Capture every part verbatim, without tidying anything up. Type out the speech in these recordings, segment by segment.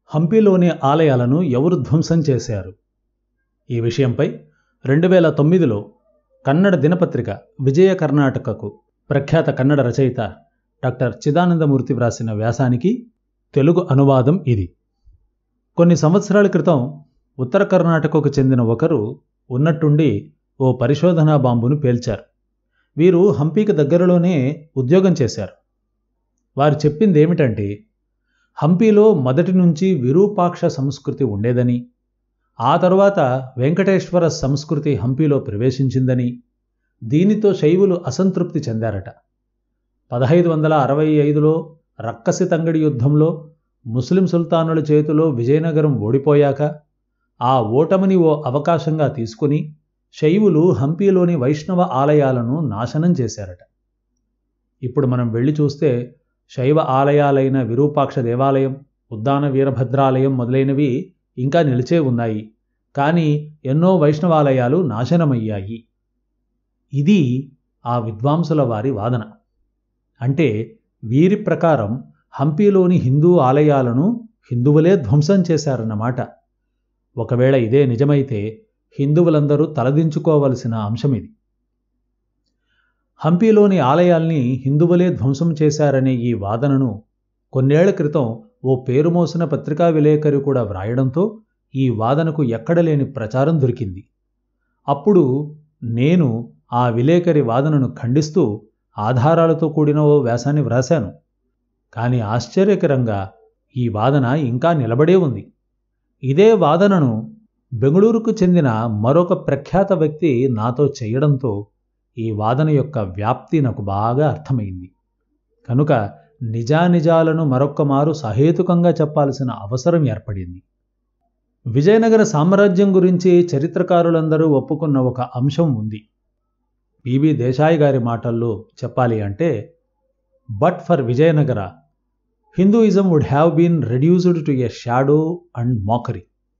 హంపీలోని ఆలయాలను ఎవరు ధ్వంసం చేశారు? ఈ విషయంపై రెండు వేల తొమ్మిదిలో కన్నడ దినపత్రిక విజయ కర్ణాటకకు ప్రఖ్యాత కన్నడ రచయిత డాక్టర్ చిదానందమూర్తి వ్రాసిన వ్యాసానికి తెలుగు అనువాదం ఇది. కొన్ని సంవత్సరాల క్రితం ఉత్తర కర్ణాటకకు చెందిన ఒకరు ఉన్నట్టుండి ఓ పరిశోధనా బాంబును పేల్చారు. వీరు హంపీకి దగ్గరలోనే ఉద్యోగం చేశారు. వారు చెప్పింది ఏమిటంటే, హంపీలో మొదటి నుంచి విరూపాక్ష సంస్కృతి ఉండేదని, ఆ తరువాత వెంకటేశ్వర సంస్కృతి హంపీలో ప్రవేశించిందని, దీనితో శైవులు అసంతృప్తి చెందారట. పదహైదు వందల అరవై ఐదులో రక్కసి తంగడి యుద్ధంలో ముస్లిం సుల్తానుల చేతిలో విజయనగరం ఓడిపోయాక ఆ ఓటమిని ఓ అవకాశంగా తీసుకుని శైవులు హంపీలోని వైష్ణవ ఆలయాలను నాశనం చేశారట. ఇప్పుడు మనం వెళ్ళి చూస్తే శైవ ఆలయాలైన విరూపాక్ష దేవాలయం, ఉద్దాన వీరభద్రాలయం మొదలైనవి ఇంకా నిలిచే ఉన్నాయి. కానీ ఎన్నో వైష్ణవాలయాలు నాశనమయ్యాయి. ఇది ఆ విద్వాంసుల వారి వాదన. అంటే వీరి ప్రకారం హంపీలోని హిందూ ఆలయాలను హిందువులే ధ్వంసం చేశారన్నమాట. ఒకవేళ ఇదే నిజమైతే హిందువులందరూ తలదించుకోవలసిన అంశమిది. హంపీలోని ఆలయాల్ని హిందువులే ధ్వంసం చేశారనే ఈ వాదనను కొన్నేళ్ల క్రితం ఓ పేరుమోసిన పత్రికా విలేకరి కూడా వ్రాయడంతో ఈ వాదనకు ఎక్కడలేని ప్రచారం దొరికింది. అప్పుడు నేను ఆ విలేకరి వాదనను ఖండిస్తూ ఆధారాలతో కూడిన ఓ వ్యాసాన్ని వ్రాశాను. కానీ ఆశ్చర్యకరంగా ఈ వాదన ఇంకా నిలబడే ఉంది. ఇదే వాదనను బెంగుళూరుకు చెందిన మరొక ప్రఖ్యాత వ్యక్తి నాతో చేయడంతో ఈ వాదన యొక్క వ్యాప్తి నాకు బాగా అర్థమైంది. కనుక నిజానిజాలను మరొక్క మారు సహేతుకంగా చెప్పాల్సిన అవసరం ఏర్పడింది. విజయనగర సామ్రాజ్యం గురించి చరిత్రకారులందరూ ఒప్పుకున్న ఒక అంశం ఉంది. పిబి దేశాయ్ గారి మాటల్లో చెప్పాలి అంటే, but for Vijayanagara Hinduism would have been reduced to a shadow and mockery.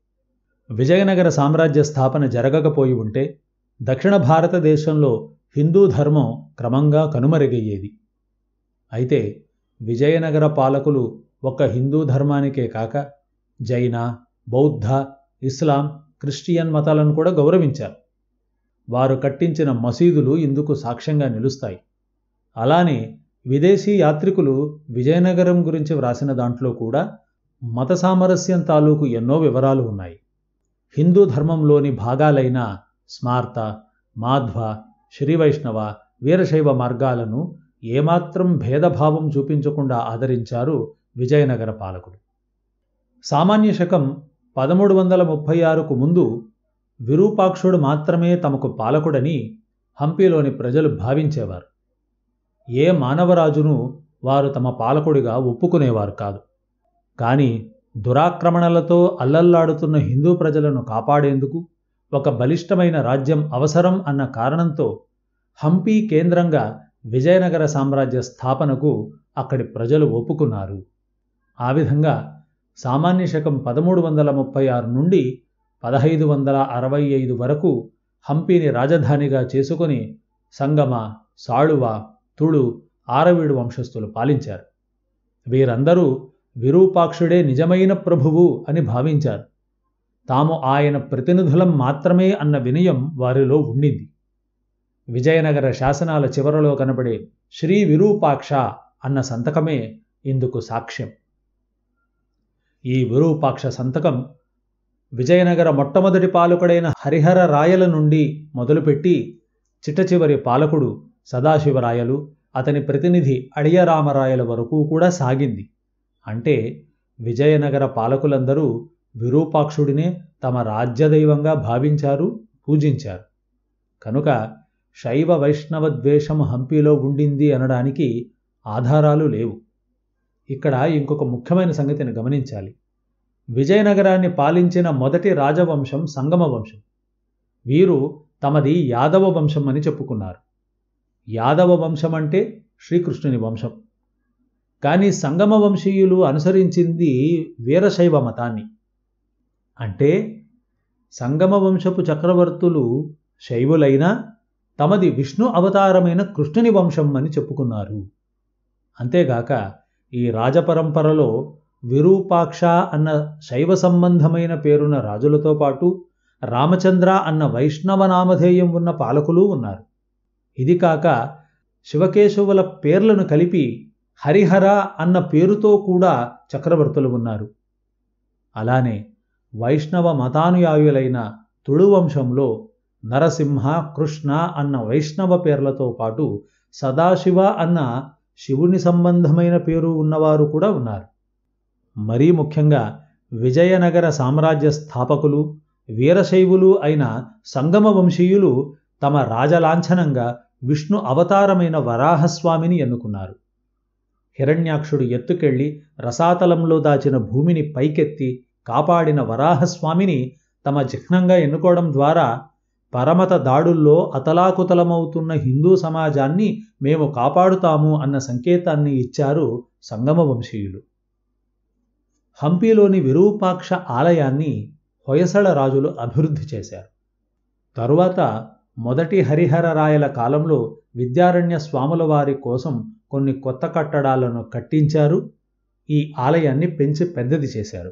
Vijayanagara సామ్రాజ్య స్థాపన జరగకపోయి ఉంటే దక్షిణ భారతదేశంలో హిందూ ధర్మం క్రమంగా కనుమరుగయ్యేది. అయితే విజయనగర పాలకులు ఒక్క హిందూ ధర్మానికే కాక జైన, బౌద్ధ, ఇస్లాం, క్రిస్టియన్ మతాలను కూడా గౌరవించారు. వారు కట్టించిన మసీదులు ఇందుకు సాక్ష్యంగా నిలుస్తాయి. అలానే విదేశీ యాత్రికులు విజయనగరం గురించి వ్రాసిన దాంట్లో కూడా మత సామరస్యం తాలూకు ఎన్నో వివరాలు ఉన్నాయి. హిందూ ధర్మంలోని భాగాలైన స్మార్త, మాధ్వ, శ్రీవైష్ణవ, వీరశైవ మార్గాలను ఏమాత్రం భేదభావం చూపించకుండా ఆదరించారు విజయనగర పాలకులు. సామాన్య శకం పదమూడు వందల ముప్పై ఆరుకు ముందు విరూపాక్షుడు మాత్రమే తమకు పాలకుడని హంపీలోని ప్రజలు భావించేవారు. ఏ మానవరాజును వారు తమ పాలకుడిగా ఒప్పుకునేవారు కాదు. కానీ దురాక్రమణలతో అల్లల్లాడుతున్న హిందూ ప్రజలను కాపాడేందుకు ఒక బలిష్టమైన రాజ్యం అవసరం అన్న కారణంతో హంపీ కేంద్రంగా విజయనగర సామ్రాజ్య స్థాపనకు అక్కడి ప్రజలు ఒప్పుకున్నారు. ఆ విధంగా సామాన్య శకం పదమూడు వందల ముప్పై ఆరు నుండి పదహైదు వందల అరవై ఐదు వరకు హంపీని రాజధానిగా చేసుకుని సంగమ, సాళువ, తుళు, ఆరవీడు వంశస్థులు పాలించారు. వీరందరూ విరూపాక్షుడే నిజమైన ప్రభువు అని భావించారు. తాము ఆయన ప్రతినిధులం మాత్రమే అన్న వినయం వారిలో ఉండింది. విజయనగర శాసనాల చివరలో కనబడే శ్రీ విరూపాక్ష అన్న సంతకమే ఇందుకు సాక్ష్యం. ఈ విరూపాక్ష సంతకం విజయనగర మొట్టమొదటి పాలకుడైన హరిహర రాయల నుండి మొదలుపెట్టి చిట్టచివరి పాలకుడు సదాశివరాయలు, అతని ప్రతినిధి అడియరామరాయల వరకు కూడా సాగింది. అంటే విజయనగర పాలకులందరూ విరూపాక్షుడినే తమ రాజ్యదైవంగా భావించారు, పూజించారు. కనుక శైవ వైష్ణవ ద్వేషం హంపీలో ఉండింది అనడానికి ఆధారాలు లేవు. ఇక్కడ ఇంకొక ముఖ్యమైన సంగతిని గమనించాలి. విజయనగరాన్ని పాలించిన మొదటి రాజవంశం సంగమ వంశం. వీరు తమది యాదవ వంశం అని చెప్పుకున్నారు. యాదవ వంశం అంటే శ్రీకృష్ణుని వంశం. కానీ సంగమ వంశీయులు అనుసరించింది వీరశైవ మతాన్ని. అంటే సంగమ వంశపు చక్రవర్తులు శైవులైనా తమది విష్ణు అవతారమైన కృష్ణుని వంశం అని చెప్పుకున్నారు. అంతేగాక ఈ రాజపరంపరలో విరూపాక్ష అన్న శైవ సంబంధమైన పేరున్న రాజులతో పాటు రామచంద్ర అన్న వైష్ణవ నామధేయం ఉన్న పాలకులు ఉన్నారు. ఇది కాక శివకేశవుల పేర్లను కలిపి హరిహర అన్న పేరుతో కూడా చక్రవర్తులు ఉన్నారు. అలానే వైష్ణవ మతానుయాయులైన తుళు వంశంలో నరసింహ, కృష్ణ అన్న వైష్ణవ పేర్లతో పాటు సదాశివ అన్న శివుని సంబంధమైన పేరు ఉన్నవారు కూడా ఉన్నారు. మరీ ముఖ్యంగా విజయనగర సామ్రాజ్య స్థాపకులు వీరశైవులు అయిన సంగమ వంశీయులు తమ రాజలాంఛనంగా విష్ణు అవతారమైన వరాహస్వామిని ఎన్నుకున్నారు. హిరణ్యాక్షుడు ఎత్తుకెళ్లి రసాతలంలో దాచిన భూమిని పైకెత్తి కాపాడిన వరాహస్వామిని తమ చిహ్నంగా ఎన్నుకోవడం ద్వారా పరమత దాడుల్లో అతలాకుతలమవుతున్న హిందూ సమాజాన్ని మేము కాపాడుతాము అన్న సంకేతాన్ని ఇచ్చారు సంగమ వంశీయులు. హంపీలోని విరూపాక్ష ఆలయాన్ని హొయసళ రాజులు అభివృద్ధి చేశారు. తరువాత మొదటి హరిహర రాయల కాలంలో విద్యారణ్య స్వాముల వారి కోసం కొన్ని కొత్త కట్టడాలను కట్టించారు. ఈ ఆలయాన్ని పెంచి పెద్దది చేశారు.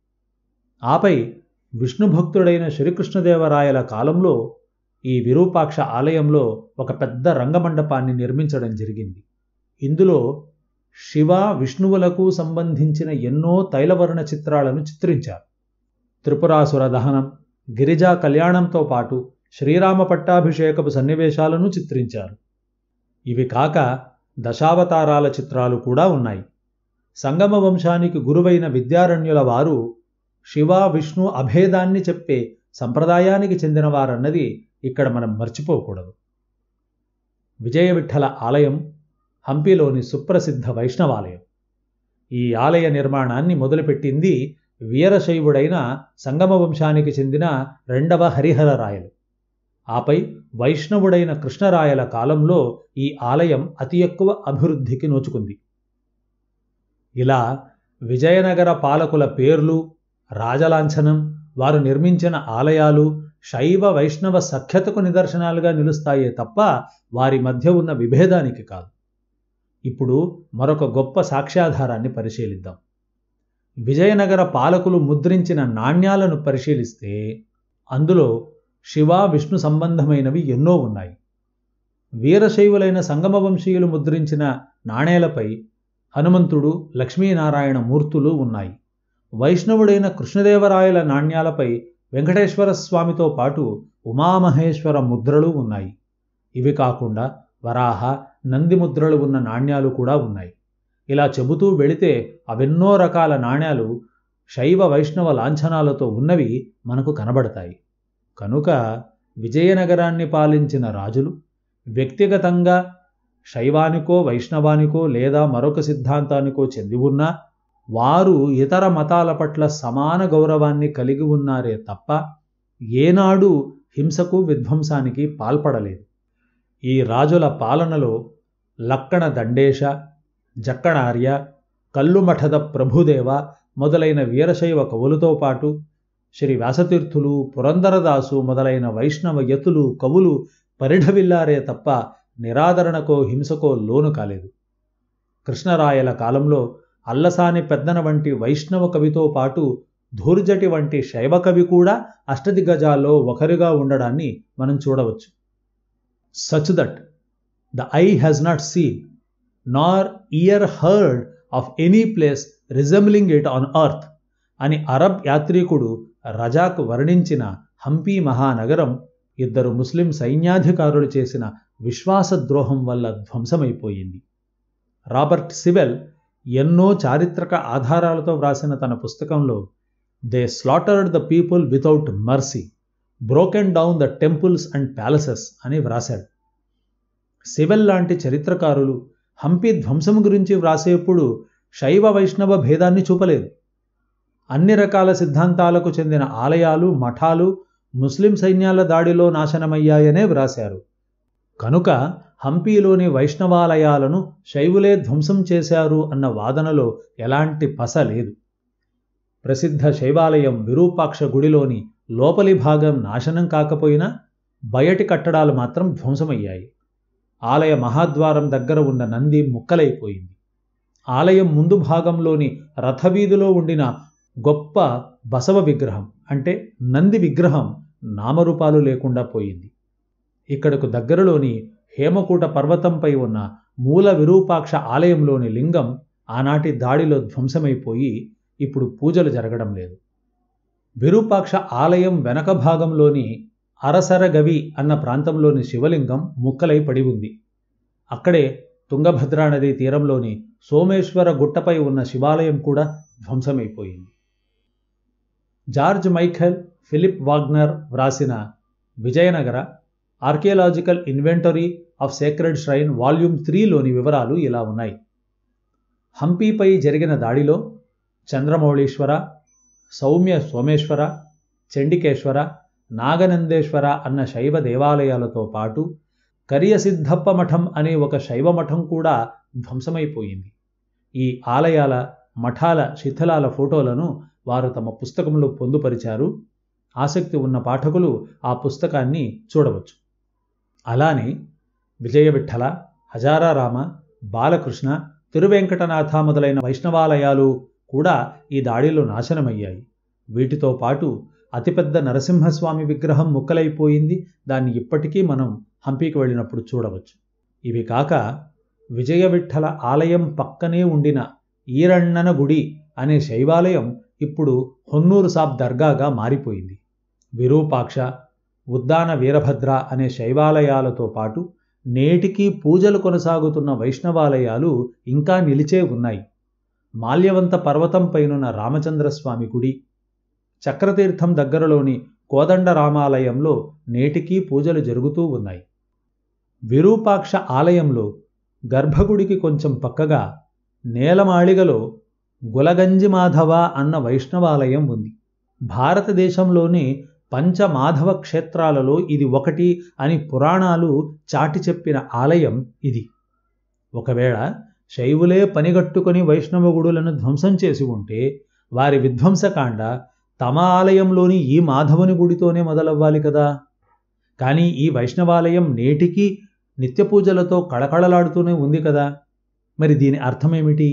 ఆపై విష్ణుభక్తుడైన శ్రీకృష్ణదేవరాయల కాలంలో ఈ విరూపాక్ష ఆలయంలో ఒక పెద్ద రంగమండపాన్ని నిర్మించడం జరిగింది. ఇందులో శివ విష్ణువులకు సంబంధించిన ఎన్నో తైలవర్ణ చిత్రాలను చిత్రించారు. త్రిపురాసుర దహనం, గిరిజా కళ్యాణంతో పాటు శ్రీరామ పట్టాభిషేకపు సన్నివేశాలను చిత్రించారు. ఇవి కాక దశావతారాల చిత్రాలు కూడా ఉన్నాయి. సంగమ వంశానికి గురువైన విద్యారణ్యుల వారు శివ విష్ణు అభేదాన్ని చెప్పే సంప్రదాయానికి చెందినవారన్నది ఇక్కడ మనం మర్చిపోకూడదు. విజయ విఠల ఆలయం హంపీలోని సుప్రసిద్ధ వైష్ణవాలయం. ఈ ఆలయ నిర్మాణాన్ని మొదలుపెట్టింది వీరశైవుడైన సంగమ వంశానికి చెందిన రెండవ హరిహర రాయలు. ఆపై వైష్ణవుడైన కృష్ణరాయల కాలంలో ఈ ఆలయం అతి ఎక్కువ అభివృద్ధికి నోచుకుంది. ఇలా విజయనగర పాలకుల పేర్లు, రాజలాంఛనం, వారు నిర్మించిన ఆలయాలు శైవ వైష్ణవ సఖ్యతకు నిదర్శనాలుగా నిలుస్తాయే తప్ప వారి మధ్య ఉన్న విభేదానికి కాదు. ఇప్పుడు మరొక గొప్ప సాక్ష్యాధారాన్ని పరిశీలిద్దాం. విజయనగర పాలకులు ముద్రించిన నాణ్యాలను పరిశీలిస్తే అందులో శివ విష్ణు సంబంధమైనవి ఎన్నో ఉన్నాయి. వీరశైవులైన సంగమ వంశీయులు ముద్రించిన నాణేలపై హనుమంతుడు, లక్ష్మీనారాయణ మూర్తులు ఉన్నాయి. వైష్ణవుడైన కృష్ణదేవరాయల నాణ్యాలపై వెంకటేశ్వర స్వామితో పాటు ఉమామహేశ్వర ముద్రలు ఉన్నాయి. ఇవి కాకుండా వరాహ, నంది ముద్రలు ఉన్న నాణ్యాలు కూడా ఉన్నాయి. ఇలా చెబుతూ వెళితే అవెన్నో రకాల నాణ్యాలు శైవ వైష్ణవ లాంఛనాలతో ఉన్నవి మనకు కనబడతాయి. కనుక విజయనగరాన్ని పాలించిన రాజులు వ్యక్తిగతంగా శైవానికో వైష్ణవానికో లేదా మరొక సిద్ధాంతానికో చెంది ఉన్నా వారు ఇతర మతాల పట్ల సమాన గౌరవాన్ని కలిగి ఉన్నారే తప్ప ఏనాడు హింసకు విధ్వంసానికి పాల్పడలేదు. ఈ రాజుల పాలనలో లక్కణ దండేశ, జక్కణార్య, కల్లుమఠద ప్రభుదేవ మొదలైన వీరశైవ కవులతో పాటు శ్రీ వ్యాసతీర్థులు, పురందరదాసు మొదలైన వైష్ణవ యతులు, కవులు పరిఢవిల్లారే తప్ప నిరాదరణకో హింసకో లోను కాలేదు. కృష్ణరాయల కాలంలో అల్లసాని పెద్దన వంటి వైష్ణవ కవితో పాటు ధూర్జటి వంటి శైవ కవి కూడా అష్టదిగ్గజాల్లో ఒకరిగా ఉండడాన్ని మనం చూడవచ్చు. Such that the I has not seen nor ear heard of any place resembling it on earth అని అరబ్ యాత్రికుడు రజాక్ వర్ణించిన హంపీ మహానగరం ఇద్దరు ముస్లిం సైన్యాధికారులు చేసిన విశ్వాసద్రోహం వల్ల ధ్వంసమైపోయింది. రాబర్ట్ సివెల్ ఎన్నో చారిత్రక ఆధారాలతో వ్రాసిన తన పుస్తకంలో they slaughtered the people without mercy, broken down the temples and palaces అని వ్రాశాడు. సివెల్ లాంటి చరిత్రకారులు హంపి ధ్వంసం గురించి వ్రాసేప్పుడు శైవ వైష్ణవ భేదాన్ని చూపలేదు. అన్ని రకాల సిద్ధాంతాలకు చెందిన ఆలయాలు, మఠాలు ముస్లిం సైన్యాల దాడిలో నాశనమయ్యాయనే వ్రాశారు. కనుక హంపీలోని వైష్ణవాలయాలను శైవులే ధ్వంసం చేశారు అన్న వాదనలో ఎలాంటి పస లేదు. ప్రసిద్ధ శైవాలయం విరూపాక్ష గుడిలోని లోపలి భాగం నాశనం కాకపోయినా బయటి కట్టడాలు మాత్రం ధ్వంసమయ్యాయి. ఆలయ మహాద్వారం దగ్గర ఉన్న నంది ముక్కలైపోయింది. ఆలయం ముందు భాగంలోని రథవీధిలో ఉండిన గొప్ప బసవ విగ్రహం అంటే నంది విగ్రహం నామరూపాలు లేకుండా పోయింది. ఇక్కడకు దగ్గరలోని హేమకూట పర్వతంపై ఉన్న మూల విరూపాక్ష ఆలయంలోని లింగం ఆనాటి దాడిలో ధ్వంసమైపోయి ఇప్పుడు పూజలు జరగడం లేదు. విరూపాక్ష ఆలయం వెనక భాగంలోని అరసరగవి అన్న ప్రాంతంలోని శివలింగం ముక్కలై పడి ఉంది. అక్కడే తుంగభద్రా నదీ తీరంలోని సోమేశ్వర గుట్టపై ఉన్న శివాలయం కూడా ధ్వంసమైపోయింది. జార్జ్ మైఖెల్ ఫిలిప్ వాగ్నర్ వ్రాసిన Vijayanagara archaeological inventory of sacred shrine volume త్రీలోని వివరాలు ఇలా ఉన్నాయి. హంపీపై జరిగిన దాడిలో చంద్రమౌళీశ్వర, సౌమ్య సోమేశ్వర, చండికేశ్వర, నాగనందేశ్వర అన్న శైవ దేవాలయాలతో పాటు కరియసిద్ధప్ప మఠం అనే ఒక శైవ మఠం కూడా ధ్వంసమైపోయింది. ఈ ఆలయాల మఠాల శిథిలాల ఫోటోలను వారు తమ పుస్తకంలో పొందుపరిచారు. ఆసక్తి ఉన్న పాఠకులు ఆ పుస్తకాన్ని చూడవచ్చు. అలానే విజయవిఠల, హజారారామ, బాలకృష్ణ, తిరువెంకటనాథ మొదలైన వైష్ణవాలయాలు కూడా ఈ దాడిలో నాశనమయ్యాయి. వీటితో పాటు అతిపెద్ద నరసింహస్వామి విగ్రహం ముక్కలైపోయింది. దాన్ని ఇప్పటికీ మనం హంపీకి వెళ్ళినప్పుడు చూడవచ్చు. ఇవి కాక విజయవిఠల ఆలయం పక్కనే ఉండిన ఈరಣ್ಣన గుడి అనే శైవాలయం ఇప్పుడు హొన్నూరు సాబ్ దర్గాగా మారిపోయింది. విరూపాక్ష, ఉద్దాన వీరభద్ర అనే శైవాలయాలతో పాటు నేటికీ పూజలు కొనసాగుతున్న వైష్ణవాలయాలు ఇంకా నిలిచే ఉన్నాయి. మాల్యవంత పర్వతం పైనున్న రామచంద్రస్వామి గుడి, చక్రతీర్థం దగ్గరలోని కోదండ రామాలయంలో నేటికీ పూజలు జరుగుతూ ఉన్నాయి. విరూపాక్ష ఆలయంలో గర్భగుడికి కొంచెం పక్కగా నేలమాళిగలో గులగంజి మాధవ అన్న వైష్ణవాలయం ఉంది. భారతదేశంలోని పంచమాధవ క్షేత్రాలలో ఇది ఒకటి అని పురాణాలు చాటి చెప్పిన ఆలయం ఇది. ఒకవేళ శైవులే పనిగట్టుకుని వైష్ణవ గుడులను ధ్వంసం చేసి ఉంటే వారి విధ్వంసకాండ తమ ఆలయంలోని ఈ మాధవుని గుడితోనే మొదలవ్వాలి కదా. కానీ ఈ వైష్ణవాలయం నేటికీ నిత్యపూజలతో కళకళలాడుతూనే ఉంది కదా. మరి దీని అర్థమేమిటి?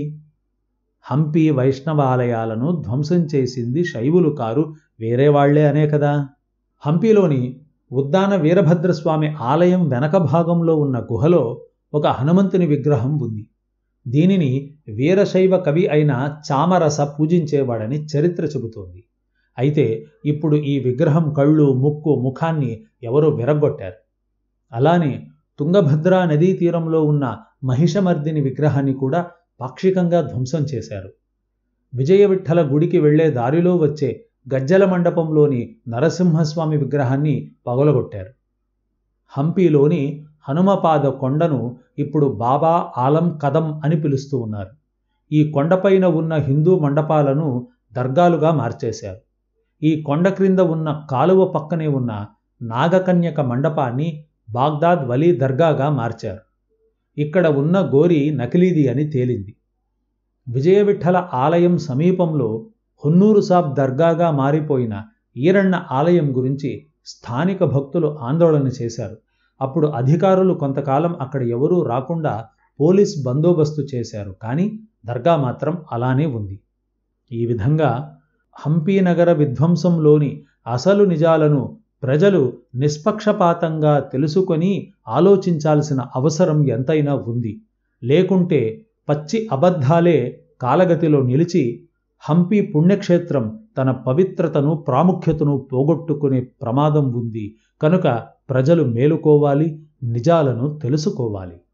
హంపి వైష్ణవాలయాలను ధ్వంసం చేసింది శైవులు కారు, వేరే వాళ్లే అనే కదా. హంపిలోని ఉద్దాన వీరభద్రస్వామి ఆలయం వెనక భాగంలో ఉన్న గుహలో ఒక హనుమంతుని విగ్రహం ఉంది. దీనిని వీరశైవ కవి అయిన చామరస పూజించేవాడని చరిత్ర చెబుతోంది. అయితే ఇప్పుడు ఈ విగ్రహం కళ్ళు, ముక్కు, ముఖాన్ని ఎవరో విరగ్గొట్టారు. అలానే తుంగభద్రా నదీ తీరంలో ఉన్న మహిషమర్దిని విగ్రహాన్ని కూడా పాక్షికంగా ధ్వంసం చేశారు. విజయవిఠల గుడికి వెళ్లే దారిలో వచ్చే గజ్జల మండపంలోని నరసింహస్వామి విగ్రహాన్ని పగలగొట్టారు. హంపీలోని హనుమపాద కొండను ఇప్పుడు బాబా ఆలం కదం అని పిలుస్తూ ఉన్నారు. ఈ కొండపైన ఉన్న హిందూ మండపాలను దర్గాలుగా మార్చేశారు. ఈ కొండ క్రింద ఉన్న కాలువ పక్కనే ఉన్న నాగకన్యక మండపాన్ని బాగ్దాద్ వలీ దర్గాగా మార్చారు. ఇక్కడ ఉన్న గోరి నకిలీది అని తేలింది. విజయవిఠల ఆలయం సమీపంలో హొన్నూరు సాబ్ దర్గాగా మారిపోయిన ఈరಣ್ణ ఆలయం గురించి స్థానిక భక్తులు ఆందోళన చేశారు. అప్పుడు అధికారులు కొంతకాలం అక్కడ ఎవరూ రాకుండా పోలీస్ బందోబస్తు చేశారు. కానీ దర్గా మాత్రం అలానే ఉంది. ఈ విధంగా హంపీ నగర విధ్వంసంలోని అసలు నిజాలను ప్రజలు నిష్పక్షపాతంగా తెలుసుకొని ఆలోచించాల్సిన అవసరం ఎంతైనా ఉంది. లేకుంటే పచ్చి అబద్ధాలే కాలగతిలో నిలిచి హంపీ పుణ్యక్షేత్రం తన పవిత్రతను, ప్రాముఖ్యతను పోగొట్టుకునే ప్రమాదం ఉంది. కనుక ప్రజలు మేలుకోవాలి, నిజాలను తెలుసుకోవాలి.